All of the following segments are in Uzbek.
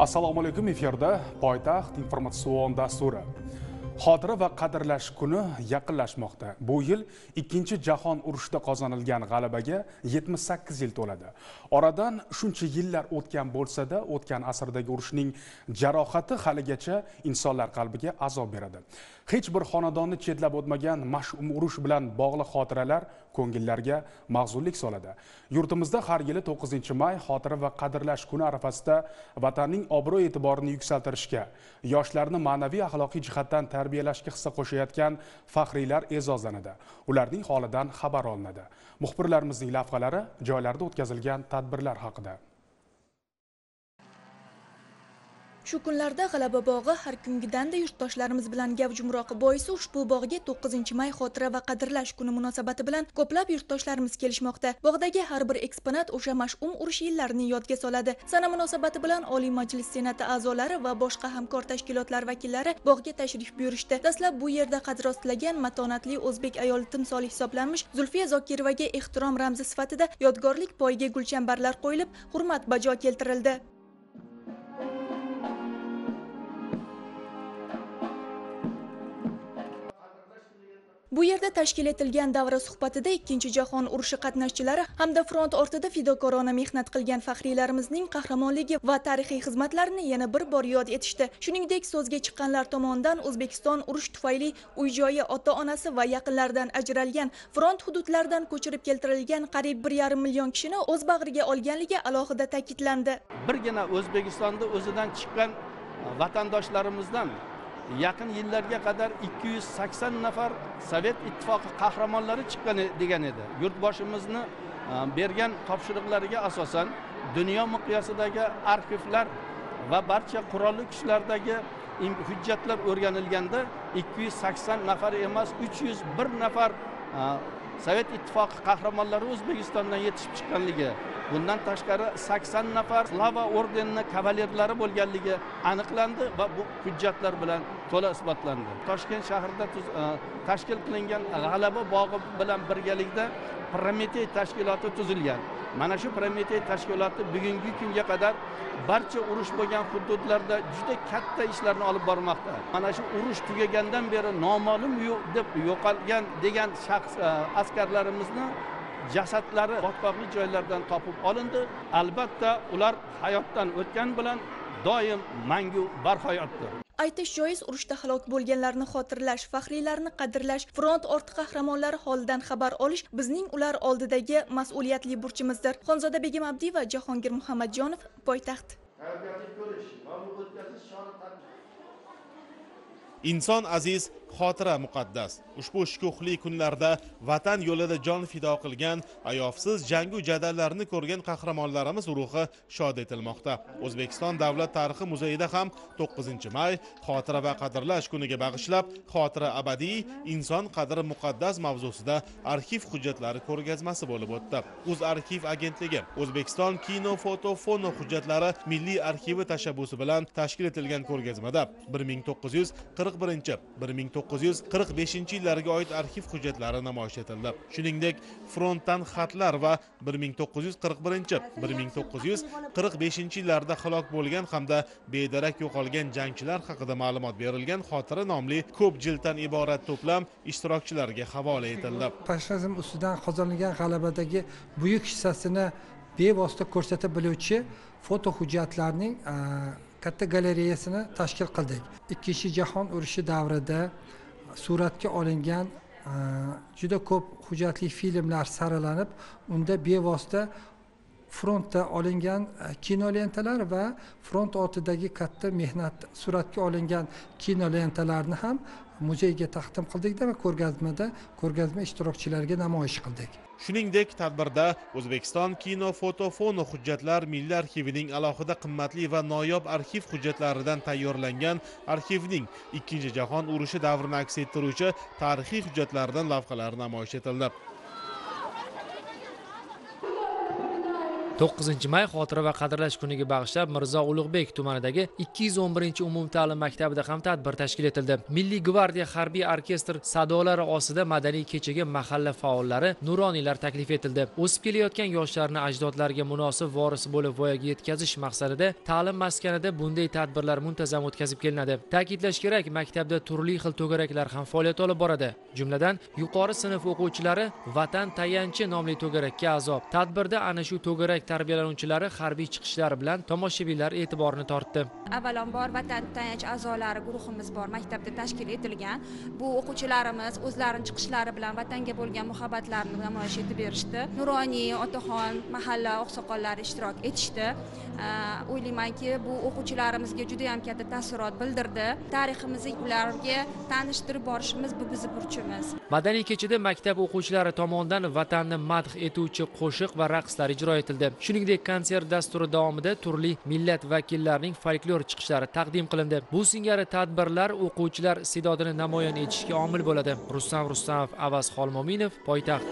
Assalomu alaykum, efirda Poytaxt informatsion dasturi. Xotira va qadrlash kuni yaqinlashmoqda. Bu yil Ikkinchi jahon urushida qozonilgan g'alabaga 78 yil to'ladi. Oradan shuncha yillar o'tgan bo'lsa-da, o'tgan asrdagi urushning jarohati haligacha insonlar qalbiga azob beradi. Hech bir xonadonni chetlab o'tmagan mash'um urush bilan bog'liq xotiralar ko'ngillarga mahzunlik soladi. Yurtimizda har yili 9-may xotira va qadrlash kuni arafasida vatanning obro' e'tiborini yuksaltirishga, yoshlarni ma'naviy axloqiy jihatdan tarbiyalashga hissa qo'shayotgan faxriylar e'zozlanadi. Ularning holidan xabar olinadi. Muxbirlarimizning lavhalari joylarda o'tkazilgan tadbirlar haqida. Shu kunlarda G'alaba bog'i har kungidanda yurtdoshlarimiz bilan gavjumroq. Boisi ushbu bog'ga 9-may xotira va qadrlash kuni munosabati bilan ko'plab yurtdoshlarimiz kelishmoqda. Bog'dagi har bir eksponat o'sha mash'um urush yillarini yodga soladi. Sana munosabati bilan Oliy Majlis Senati a'zolari va boshqa hamkor tashkilotlar vakillari bog'ga tashrif buyurishdi. Dastlab bu yerda qadr ostilagan matonatli o'zbek ayoli timsoli hisoblanmish Zulfiya Zokirovaga ehtirom ramzi sifatida yodgorlik poyiga gulchambarlar qo'yilib, hurmat bajo keltirildi. Bu yerda tashkil etilgan davra suhbatida Ikkinchi jahon urushi qatnashchilari hamda front ortida fidokorona mehnat qilgan faxriylarimizning qahramonligi va tarixiy xizmatlarini yana bir bor yod etishdi. Shuningdek, so'zga chiqqanlar tomonidan O'zbekiston urush tufayli uy-joyi, ota-onasi va yaqinlaridan ajralgan, front hududlaridan ko'chirib keltirilgan qariyb 1,5 million kishini o'z bag'riga olganligi alohida ta'kidlandi. Birgina O'zbekistonda o'zidan chiqqan vatandoshlarimizdan yaqin yillarga qadar 280 nafar Sovet ittifoqi qahramonlari chiqqan degan edi. Yurtboshimizni bergan topshiriqlariga asosan dunyo miqyosidagi arxivlar va barcha qurolli kuchlardagi hujjatlar o'rganilganda 280 nafar emas, 301 nafar Sovet ittifoqi qahramonlari O'zbekistondan yetishib chiqqanligi, bundan tashqari 80 nafar Slava ordenining kavalerlari bo'lganligi aniqlandi va bu hujjatlar bilan to'la isbotlandi. Toshkent shahrida tashkil qilingan G'alaba bog'i bilan birgalikda Prometey tashkiloti tuzilgan. Mana shu Prometey tashkiloti bugungi kunga qadar barcha urush bo'lgan hududlarda juda katta ishlarni olib bormoqda. Mana shu urush tugagandan beri noma'lum deb yo'qolgan degan shaxs askarlarimizni jasadlari botqoqli joylardan topib olindi. Albatta ular hayotdan o'tgan bilan doim mangu barhayotdir. Aytish joiz, urushda halok bo'lganlarni xotirlash, faxriylarni qadrlash, front orti qahramonlari holidan xabar olish bizning ular oldidagi mas'uliyatli burchimizdir. Xonzoda Begim Abdi va Jahongir Muhammadjonov, Poytaxt. Inson aziz, xotira muqaddas. Ushbu shukuhli kunlarda vatan yo'lida jon fido qilgan, ayovsiz jangu jadallarni ko'rgan qahramonlarimiz ruhi shod etilmoqda. O'zbekiston Davlat tarixi muzeyida ham 9-may xotira va qadrlash kuniga bag'ishlab, xotira abadiy, inson qadri muqaddas mavzusida arxiv hujjatlari ko'rgazmasi bo'lib o'tdi. Arxiv agentligi O'zbekiston kino, foto, fono hujjatlari milliy arxivi tashabbusi bilan tashkil etilgan ko'rgazmada 1945 yillarga oid arxiv hujjatlari namoyish etildi. Shuningdek, frontdan xatlar va 1940-1945 yillarda halok bo'lgan hamda bedarak yo'qolgan jangchilar haqida ma'lumot berilgan xotira nomli ko'p jilddan iborat to'plam ishtirokchilarga havola etildi. Faşizm ustidan qozonilgan g'alabadagi buyuk hissasini bevosita ko'rsatib biluvchi foto hujjatlarning katta galereyasini tashkil qildik. Ikkinchi jahon urushi davrida suratga olingan juda ko'p hujjatli filmlar saralanib, unda bevosita frontda olingan kinolentalar va front ortidagi katta mehnat suratga olingan kinolentalarni ham muzeyga taqdim qildik va ko'rgazma ishtirokchilariga namoyish qildik. Shuningdek, tadbirda O'zbekiston kino, foto, fono hujjatlar milliy arxivining alohida qimmatli va noyob arxiv hujjatlaridan tayyorlangan arxivning Ikkinchi jahon urushi davrini aks ettiruvchi tarixiy hujjatlardan lavhalar namoyish etildi. 9-may xotira va qadrlash kuniga bag'ishlab Mirzo Ulug'bek tumanidagi 211 umumta'lim maktabida ham tadbir tashkil etildi. Milliy gvardiya harbiy orkestr sadolari ostida madaniy kechaga mahalla faollari, nuroniylar taklif etildi. O'sib kelayotgan yoshlarni ajdodlarga munosib voris bo'lib voyaga yetkazish maqsadida ta'lim maskanida bunday tadbirlar muntazam o'tkazib kelinadi. Ta'kidlash kerak, maktabda turli xil to'garaklar ham faoliyat olib boradi. Jumladan, yuqori sinf o'quvchilari Vatan tayanchi nomli to'garakka a'zo. Tadbirda ana shu to'garak tarbiyalanuvchilari harbiy chiqishlari bilan tomoshabinlar e'tiborini tortdi. Avvalambor Vatan tayanch a'zolari guruhimiz bor, maktabda tashkil etilgan. Bu o'quvchilarimiz o'zlarining chiqishlari bilan vatanga bo'lgan muhabbatlarini namoyish etib berishdi. Nuroniy, otaxon, mahalla oqsoqollari ishtirok etishdi. O'ylaymanki, bu o'quvchilarimizga juda ham katta taassurot bildirdi. Tariximizni ularga tanishtirib borishimiz bu bizning burchimiz. Madaniy kechada maktab o'quvchilari tomonidan vatanni madh etuvchi qo'shiq va raqslar ijro etildi. Shuningdek, konsert dasturi davomida turli millat vakillarining folklor chiqishlari taqdim qilindi. Bu singari tadbirlar o'quvchilar iste'dodini namoyon etishga omil bo'ladi. Rustam Rustamov, Avaz Xolmominov, Poytaxt.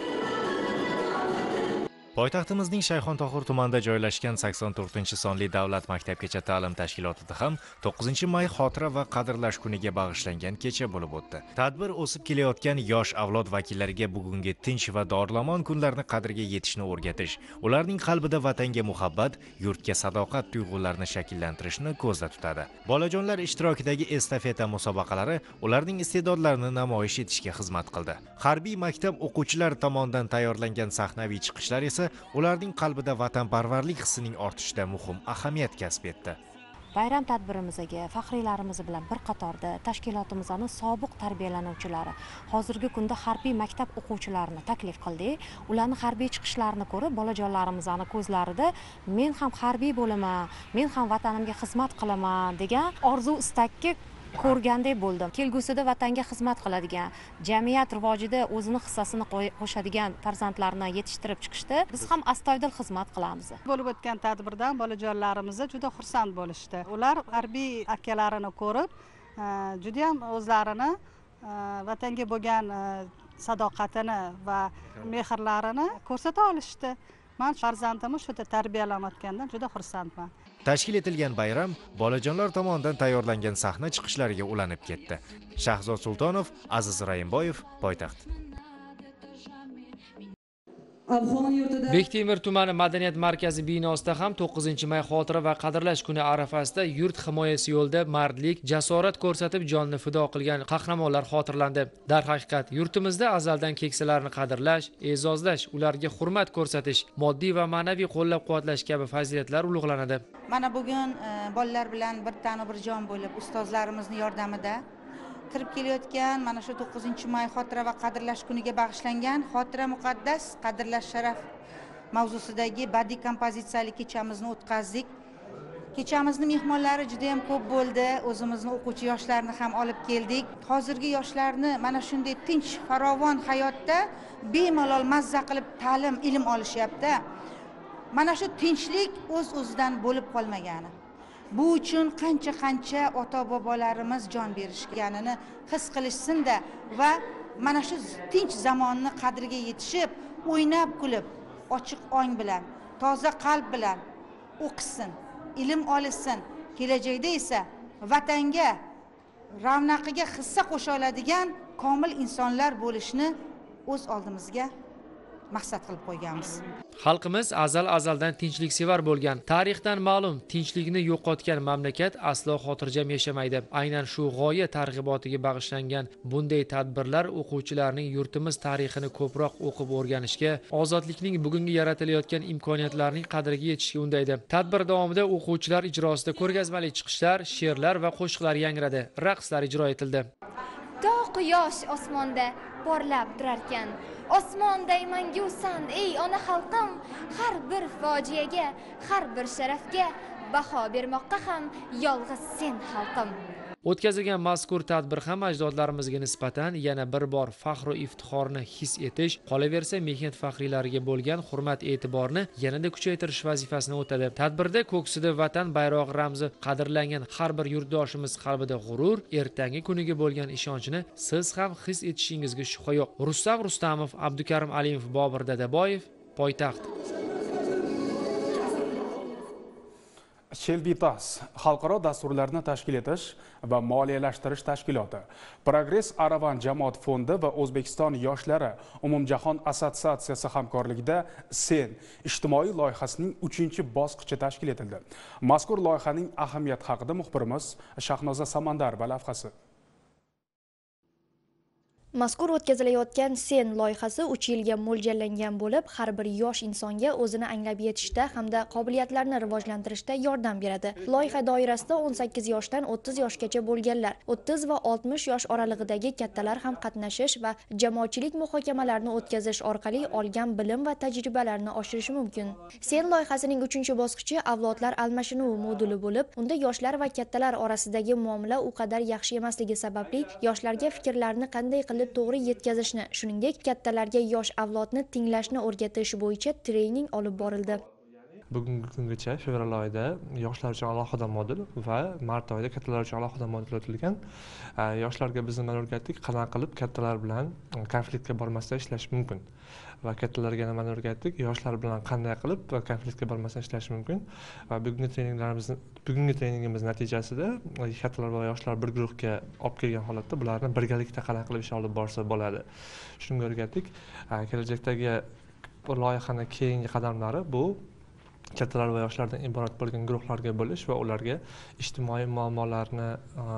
Poytaxtimizning Shayxontohur tumanida joylashgan 84-sonli davlat maktabgacha ta'lim tashkilotida ham 9-may xotira va qadrlash kuniga bag'ishlangan kecha bo'lib o'tdi. Tadbir o'sib kelayotgan yosh avlod vakillariga bugungi tinch va dorlamon kunlarni qadriga yetishni o'rgatish, ularning qalbida vatanga muhabbat, yurtga sadoqat tuyg'ularini shakllantirishni ko'zda tutadi. Bolajonlar ishtirokidagi estafeta musobaqalari ularning iste'dodlarini namoyish etishga xizmat qildi. Harbiy maktab o'quvchilari tomonidan tayyorlangan sahnaviy chiqishlar esa ularning qalbida vatanparvarlik hissining ortishida muhim ahamiyat kasb etdi. Bayram tadbirimizga faxriylarimiz bilan bir qatorda tashkilotimizning sobiq tarbiyalanuvchilari, hozirgi kunda harbiy maktab o'quvchilarini taklif qildik. Ularning harbiy chiqishlarini ko'rib, bolajonlarimizning ko'zlarida men ham harbiy bo'laman, men ham vatanimga xizmat qilaman degan orzu istakka ko'rgandek bo'ldim. Kelgusida vatanga xizmat qiladigan, jamiyat rivojida o'zini hissasini qo'shadigan farzandlarni yetishtirib chiqishdi. Biz ham astoydil xizmat qilamiz. Bo'lib o'tgan tadbirdan bolajonlarimiz juda xursand bo'lishdi. Ular harbiy akalarini ko'rib, juda ham o'zlarini vatanga bo'lgan sadoqatini va mehrlarini ko'rsata olishdi. Men farzandimni shu yerda tarbiyalanayotgandan juda xursandman. Tashkil etilgan bayram bolajonlar tomonidan tayyorlangan sahna chiqishlariga ulanib ketdi. Shahzod Sultonov, Aziz Raimboyev, Poytaxt. Bektemir tumani madaniyat markazi binosida ham 9-may xotira va qadrlash kuni arafasida yurt himoyasi yo'lida mardlik, jasorat ko'rsatib jonni fido qilgan qahramonlar xotirlandi. Darhaqiqat, yurtimizda azaldan keksalarni qadrlash, e'zozlash, ularga hurmat ko'rsatish, moddiy va ma'naviy qo'llab-quvvatlash kabi fazilatlar ulug'lanadi. Mana bugun bolalar bilan bir tanu bir jon bo'lib ustozlarimizning yordamida kirib kelayotgan mana shu 9-may xotira va qadrlash kuniga bag'ishlangan xotira muqaddas, qadrlash sharaf mavzusidagi badiiy kompozitsiyali kechamizni o'tkazdik. Kechamizni mehmonlari juda ham ko'p bo'ldi. O'zimizning o'quvchi yoshlarni ham olib keldik. Hozirgi yoshlarni mana shunday tinch, farovon hayotda bemalol mazza qilib ta'lim, ilm olishyapti. Mana shu tinchlik o'z-o'zidan bo'lib qolmagani. Bu uchun qancha ota-bobolarimiz jon berishganini his qilishsin-da va mana shu tinch zamonni qadriga yetishib, o'ynab kulib, ochiq ong bilan, toza qalb bilan o'qisin, ilm olsin. Kelajakda esa vatanga, ravnaqiga hissa qo'sha oladigan komil insonlar bo'lishni o'z oldimizga maqsad qilib qo'yganmiz. Xalqimiz azaldan tinchliksevar bo'lgan. Tarixdan ma'lum, tinchlikni yo'qotgan mamlakat aslo xotirjam yashamaydi. Aynan shu g'oya targ'ibotiga bag'ishlangan bunday tadbirlar o'quvchilarning yurtimiz tarixini ko'proq o'qib o'rganishga, ozodlikning bugungi yaratilayotgan imkoniyatlarning qadriga yetishga undaydi. Tadbir davomida o'quvchilar ijrosida ko'rgazmali chiqishlar, she'rlar va qo'shiqlar yangradi, raqslar ijro etildi. To quyosh osmonda porlab turarkan, osmonday mangusan ey ona xalqim, har bir fojiaga, har bir sharafga baho bermoqqa ham yolg'iz sen xalqim. O'tkazilgan mazkur tadbir ham ajdodlarimizga nisbatan yana bir bor faxr va iftixorni his etish, qolaversa mehnat faxriylariga bo'lgan hurmat e'tiborni yanada kuchaytirish vazifasini o'tadi. Tadbirda ko'ksida vatan bayrog'i ramzi qadrlangan har bir yurtdoshimiz qalbida g'urur, ertangi kuniga bo'lgan ishonchni siz ham his etishingizga shubha yo'q. Rustam Rustamov, Abdukarim Alimov, Bobur Dadaboyev, Poytaxt. Shelbitas xalqaro dasturlarni tashkil etish va moliyalashtirish tashkiloti, Progress Aravan jamoat fondi va O'zbekiston yoshlari umumjahon assotsiatsiyasi hamkorligida Sen ijtimoiy loyihasining 3-bosqichi tashkil etildi. Mazkur loyihaning ahamiyati haqida muxbirimiz Shahnoza Samandarova lavhasi. Mazkur o'tkazilayotgan Sen loyihasi 3 yilga mo'ljallangan bo'lib, har bir yosh insonga o'zini anglab yetishda hamda qobiliyatlarini rivojlantirishda yordam beradi. Loyiha doirasida 18 yoshdan 30 yoshgacha bo'lganlar, 30 va 60 yosh oralig'idagi kattalar ham qatnashish va jamoatchilik muhokamalarini o'tkazish orqali olgan bilim va tajribalarni oshirish mumkin. Sen loyihasining 3-bosqichi avlodlar almashinuvi moduli bo'lib, unda yoshlar va kattalar orasidagi muomala u qadar yaxshi emasligi sababli yoshlarga fikrlarni qanday to'g'ri yetkazishni, shuningdek kattalarga yosh avlodni tinglashni o'rgatish bo'yicha trening olib borildi. Bugungi kungacha fevral oyida yoshlar uchun alohida modul va mart oyida kattalar uchun alohida modul o'tilgan. Yoshlarga biz nima o'rgatdik, qanaqa qilib kattalar bilan konfliktga bormasdan ishlash mumkin. Va kattalarga nima o'rgatdik, yoshlar bilan qanday qilib konfliktga bormasdan ishlash mumkin. Va bugungi treningimiz natijasida kattalar va yoshlar bir guruhga olib kelgan holatda bularni birgalikda qanaqa qilib ish olib borsa bo'ladi. Shunga o'rgatdik. Kelajakdagi loyihaning keyingi qadamlari bu kattalar va yoshlardan iborat bo'lgan guruhlarga bo'lish va ularga ijtimoiy muammolarni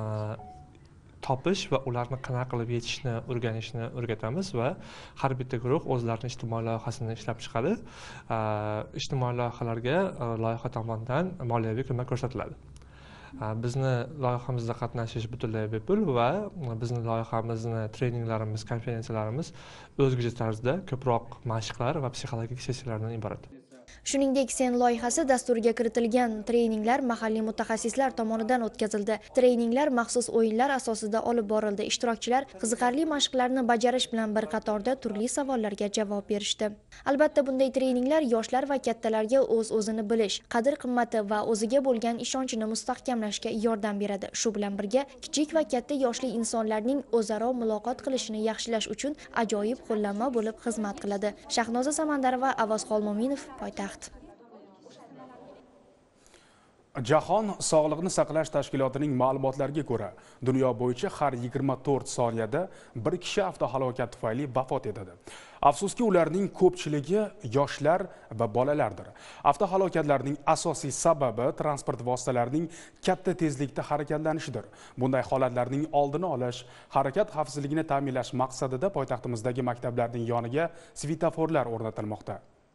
topish va ularni qanaqa qilib yechishni o'rganishni o'rgatamiz va har bitta guruh o'zlarining ijtimoiy loyihasini ishlab chiqadi. Ijtimoiy loyihalarga loyiha tomonidan moliyaviy ko'mak ko'rsatiladi. Bizni loyihamizda qatnashish butunlay bepul va bizni loyihamizni treninglarimiz, konferensiyalarimiz o'zgacha tarzda ko'proq mashqlar va psixologik sessiyalardan iborat. Shuningdek, Sen loyihasi dasturiga kiritilgan treninglar mahalliy mutaxassislar tomonidan o'tkazildi. Treninglar maxsus o'yinlar asosida olib borildi. Ishtirokchilar qiziqarli mashqlarni bajarish bilan bir qatorda turli savollarga javob berishdi. Albatta, bunday treninglar yoshlar va kattalarga o'z-o'zini bilish, qadr-qimmati va o'ziga bo'lgan ishonchini mustahkamlashga yordam beradi. Shu bilan birga, kichik va katta yoshli insonlarning o'zaro muloqot qilishini yaxshilash uchun ajoyib qo'llanma bo'lib xizmat qiladi. Shahnoza Samandarova, Avaz Xolmominov, Poytaxt. Jahon Sog'liqni saqlash tashkilotining ma'lumotlariga ko'ra, dunyo bo'yicha har 24 soniyada bir kishi avtohalokat tufayli vafot etadi. Afsuski, ularning ko'pchiligi yoshlar va bolalardir. Avtohalokatlarning asosiy sababi transport vositalarining katta tezlikda harakatlanishidir. Bunday holatlarning oldini olish, harakat xavfsizligini ta'minlash maqsadida poytaxtimizdagi maktablarning yoniga svetoforlar o'rnatilmoqda.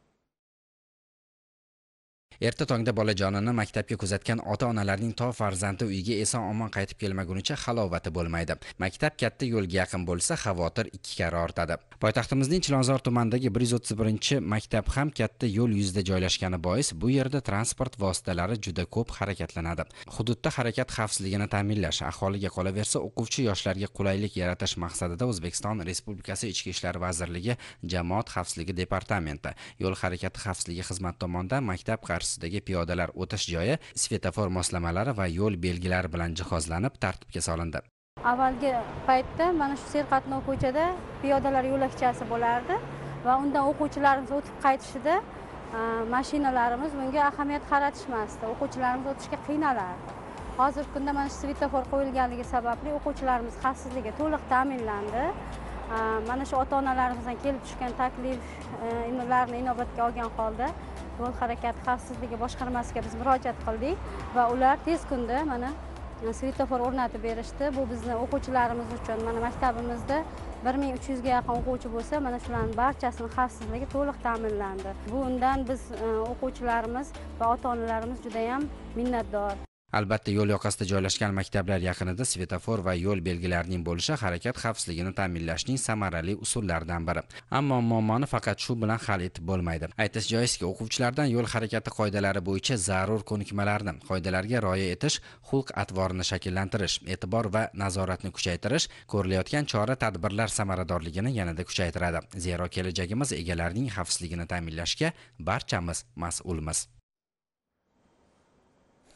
Erta tongda bolajonini maktabga kuzatgan ota-onalarning to farzandi uyiga eson-omon qaytib kelmagunicha halovati bo'lmaydi. Maktab katta yo'lga yaqin bo'lsa, xavotir 2 karra ortadi. Poytaxtimizning Chilonzor tumanidagi 131-maktab ham katta yo'l yuzida joylashgani bois bu yerda transport vositalari juda ko'p harakatlanadi. Hududda harakat xavfsizligini ta'minlash, aholiga qolaversa o'quvchi yoshlarga qulaylik yaratish maqsadida O'zbekiston Respublikasi Ichki ishlar vazirligi Jamoat xavfsizligi departamenti yo'l harakati xavfsizligi xizmati tomonidan maktab qarshisidagi piyodalar o'tish joyi svetofor moslamalari va yo'l belgilari bilan jihozlanib tartibga solindi. Avvalgi paytda mana shu serqatnov ko'chada piyodalar yo'lakchasi bo'lardi va undan o'quvchilarimiz o'tib qaytishida mashinalarimiz bunga ahamiyat qaratishmasdi. O'quvchilarimiz o'tishga qiynalardi. Hozirgi kunda mana shu svetofor qo'yilganligi sababli o'quvchilarimiz xavfsizligi to'liq ta'minlandi. Mana shu ota-onalarimizdan kelib tushgan takliflarni inobatga olgan holda yo'l harakati xavfsizligi boshqarmasiga biz murojaat qildik va ular tez kunda mana svetofor o'rnatib berishdi. Bu bizni o'quvchilarimiz uchun mana maktabimizda 1300 ga yaqin o'quvchi bo'lsa, mana shularning barchasining xavfsizligi to'liq ta'minlandi. Bundan biz o'quvchilarimiz va ota-onalarimiz juda ham minnatdor. Albatta, yo'l yoqasida joylashgan maktablar yaqinida svetofor va yo'l belgilarining bo'lishi harakat xavfsizligini ta'minlashning samarali usullaridan biri. Ammo muammoni faqat shu bilan hal etib bo'lmaydi. Aytish joizki, o'quvchilardan yo'l harakati qoidalari bo'yicha zarur ko'nikmalarni, qoidalarga rioya etish, xulq-atvorini shakllantirish, e'tibor va nazoratni kuchaytirish ko'rilayotgan chora-tadbirlar samaradorligini yanada kuchaytiradi. Zero kelajagimiz egalarining xavfsizligini ta'minlashga barchamiz mas'ulmiz.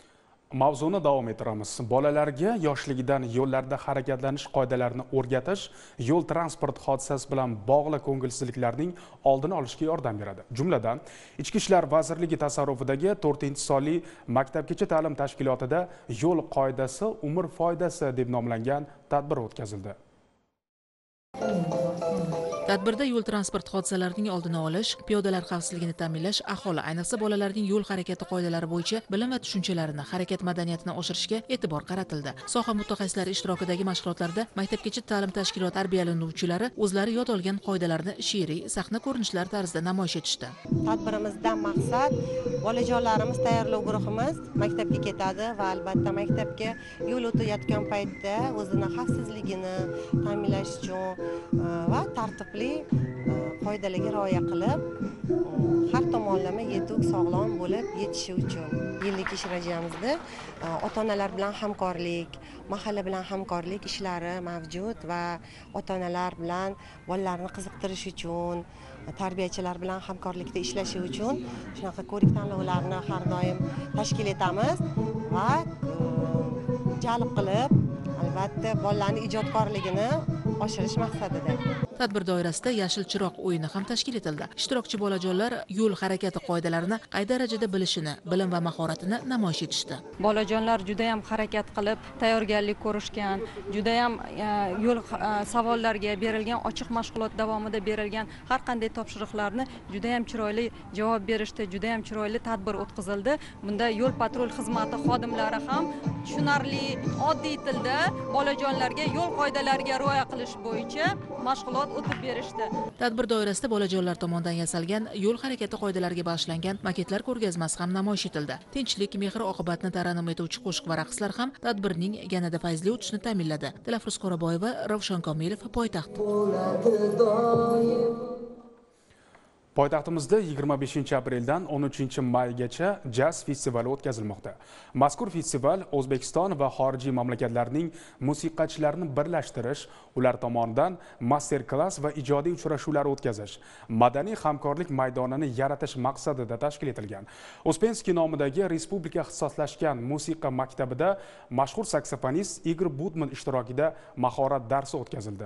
Mavzuni davom ettiramiz. Bolalarga yoshligidan yo'llarda harakatlanish qoidalarini o'rgatish yo'l transport hodisasi bilan bog'liq ko'ngilsizliklarning oldini olishga yordam beradi. Jumladan, Ichki ishlar vazirligi tasarrufidagi 4-sonli maktabgacha ta'lim tashkilotida yo'l qoidasi umr foydasi deb nomlangan tadbir o'tkazildi. Tadbirda yo'l transport hodisalarining oldini olish, piyodalar xavfsizligini ta'minlash, aholi, ayniqsa bolalarning yo'l harakati qoidalari bo'yicha bilim va tushunchalarini, harakat madaniyatini oshirishga e'tibor qaratildi. Soha mutaxassislari ishtirokidagi mashg'ulotlarda maktabgacha ta'lim tashkiloti tarbiyalanuvchilari o'zlari yod olgan qoidalarni she'riy, sahna ko'rinishlari tarzida namoyish etishdi. Tadbirimizdan maqsad bolajonlarimiz tayyorlov guruhimiz maktabga ketadi va albatta maktabga yo'l o'tayotgan paytda o'zini xavfsizligini ta'minlash uchun va tartibli qoidalarga rioya qilib har tomonlama yetuk sog'lom bo'lib yetishi uchun yillik ish rejamizda ota-onalar bilan hamkorlik, mahalla bilan hamkorlik ishlari mavjud va ota-onalar bilan bolalarni qiziqtirish uchun, tarbiyachilar bilan hamkorlikda ishlashi uchun shunaqa ko'rik tanlovlarni har doim tashkil etamiz va jalb qilib albatta bolalarning ijodkorligini oshirish maqsadida. Tadbir doirasida yashil chiroq o'yini ham tashkil etildi. Ishtirokchi bolajonlar yo'l harakati qoidalarini qay darajada bilishini, bilim va mahoratini namoyish etishdi. Bolajonlar juda ham harakat qilib, tayyorgarlik ko'rishgan, juda ham yo'l savollarga berilgan, ochiq mashg'ulot davomida berilgan har qanday topshiriqlarni juda ham chiroyli javob berishdi, juda ham chiroyli tadbir o'tkazildi. Bunda yo'l patrul xizmati xodimlari ham tushunarli, oddiy tilda bolajonlarga yo'l qoidalariga rioya qilish bo'yicha mashg'ulot o'tib berishdi. Tadbir doirasida bolajonlar tomonidan yasalgan yo'l harakati qoidalariga bag'ishlangan maketlar ko'rgazmasi ham namoyish etildi. Tinchlik, mehr oqibatni tarannum etuvchi qo'shiq va raqslar ham tadbirning yanada fayzli o'tishini ta'minladi. Dilafruz Qoraboyeva, Ravshan Komilov, Poytaxt. Poytaxtimizda 25 apreldan 13 maygacha jaz festivali o'tkazilmoqda. Mazkur festival O'zbekiston va xorijiy mamlakatlarning musiqachilarini birlashtirish, ular tomonidan master-klass va ijodiy uchrashuvlar o'tkazish, madaniy hamkorlik maydonini yaratish maqsadida tashkil etilgan. Uspensky nomidagi respublika ixtisoslashgan musiqa maktabida mashhur saksofonist Igor Budman ishtirokida mahorat darsi o'tkazildi.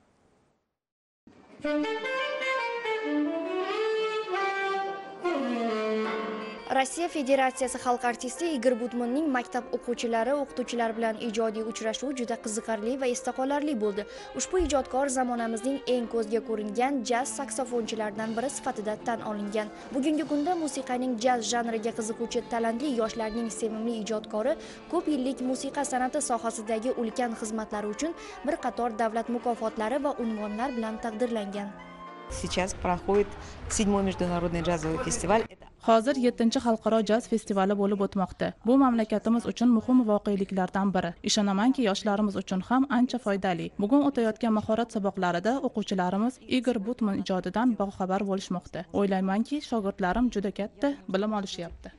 Rossiya Federatsiyasi xalq artisti Igor Budmanning maktab o'quvchilari, o'qituvchilar bilan ijodiy uchrashuvi juda qiziqarli va esda qolarli bo'ldi. Ushbu ijodkor zamonamizning eng ko'zga ko'ringan jaz saksofonchilaridan biri sifatida tan olingan. Bugungi kunda musiqaning jaz janriga qiziquvchi talantli yoshlarning sevimli ijodkori, ko'p yillik musiqa san'ati sohasidagi ulkan xizmatlari uchun bir qator davlat mukofotlari va unvonlar bilan taqdirlangan. Сейчас проходит 7-й международный джазовый фестиваль. Hozir 7-chi xalqaro jaz festivali bo'lib o'tmoqda. Bu mamlakatimiz uchun muhim voqeliklardan biri. Ishonamanki, yoshlarimiz uchun ham ancha foydali. Bugun o'tayotgan mahorat saboqlarida o'quvchilarimiz Igor Budman ijodidan boxabar bo'lishmoqda. O'ylaymanki, shogirdlarim juda katta bilim olishyapti.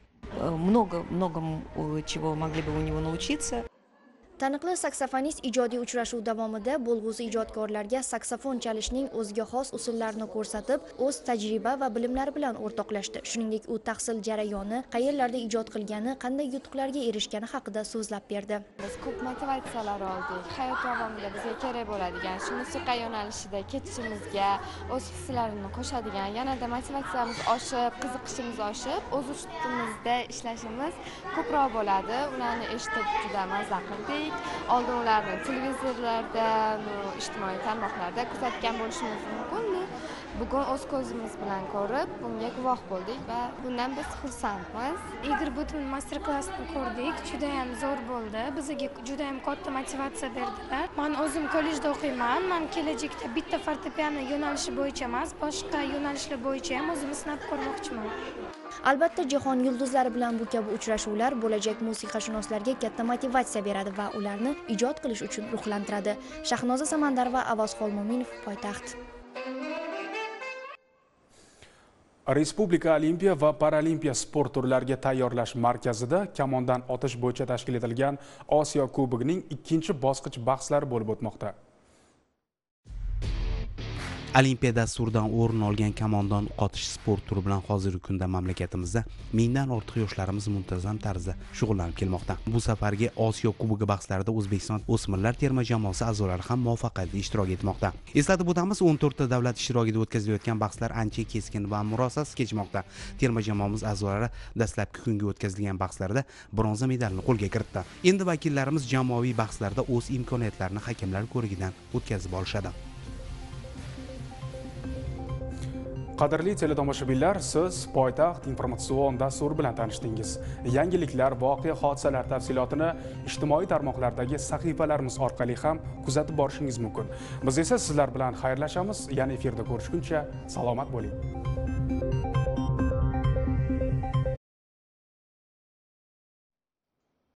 Много чего могли бы у него научиться. Taniqli saksofonist ijodiy uchrashuv davomida bo'lg'usi ijodkorlarga saksofon chalishning o'ziga xos usullarini ko'rsatib, o'z tajriba va bilimlari bilan o'rtoqlashdi. Shuningdek, u tahsil jarayoni, qayerlarda ijod qilgani, qanday yutuqlarga erishgani haqida so'zlab berdi. Biz ko'p motivatsiyalar oldik. Hayot davomida bizga kerak bo'ladigan shu musiqa yo'nalishida ketishimizga o'z hislarini qo'shadigan, yanada motivatsiyamiz oshib, qiziqishimiz oshib, o'z ustimizda ishlashimiz ko'proq bo'ladi. Ularni eshitib juda maza qildik. Oldin ularni televizorlarda, ijtimoiy tarmoqlarda kuzatgan bo'lishimiz mumkin. Bugun o'z ko'zimiz bilan ko'rib, bunga guvoh bo'ldik va bundan biz xursandmiz. Igor Budman master-klassini ko'rdik, juda ham zo'r bo'ldi. Bizga juda ham katta motivatsiya berdilar. Men o'zim kollejda o'qiyman. Men kelajakda bitta fortepiano yo'nalishi bo'yicha emas, boshqa yo'nalishlar bo'yicha ham o'zimni sinab ko'rmoqchiman. Albatta, jahon yulduzlari bilan bu kabi uchrashuvlar bo'lajak musiqashunoslarga katta motivatsiya beradi va ularni ijod qilish uchun ruhlantiradi. Shahnoza Samandarova, Avaz Xolmominov, Poytaxt. Respublika Olimpiya va Paralimpiya sport turlariga tayyorlash markazida kamondan otish bo'yicha tashkil etilgan Osiyo Kubogining 2-bosqich bahslari bo'lib o'tmoqda. Olimpiya dasturidan o'rin olgan kamondon qotish sport turi bilan hozirgi kunda mamlakatimizda mingdan ortiq yoshlarimiz muntazam tarzda shug'ullanib kelmoqda. Bu safargi Osiyo Kubogi bahslarida O'zbekiston o'smirlar terma jamoasi a'zolari ham muvaffaqiyatli ishtirok etmoqda. Eslatib o'tamiz, 14 ta davlat ishtirokida o'tkazilayotgan bahslar ancha keskin va murosasiz kechmoqda. Terma jamoamiz a'zolari dastlabki kungi o'tkazilgan bahslarda bronza medalni qo'lga kiritdi. Endi vakillarimiz jamoaviy bahslarda o'z imkoniyatlarini hakamlar ko'rigidan o'tkazib olishadi. Qadrli teletomoshabinlar, siz poytaxt informatsion dasturi bilan tanishdingiz. Yangiliklar, voqea hodisalar tafsilotini ijtimoiy tarmoqlardagi sahifalarimiz orqali ham kuzatib borishingiz mumkin. Biz esa sizlar bilan xayrlashamiz. Yana efirda ko'rishguncha salomat bo'ling.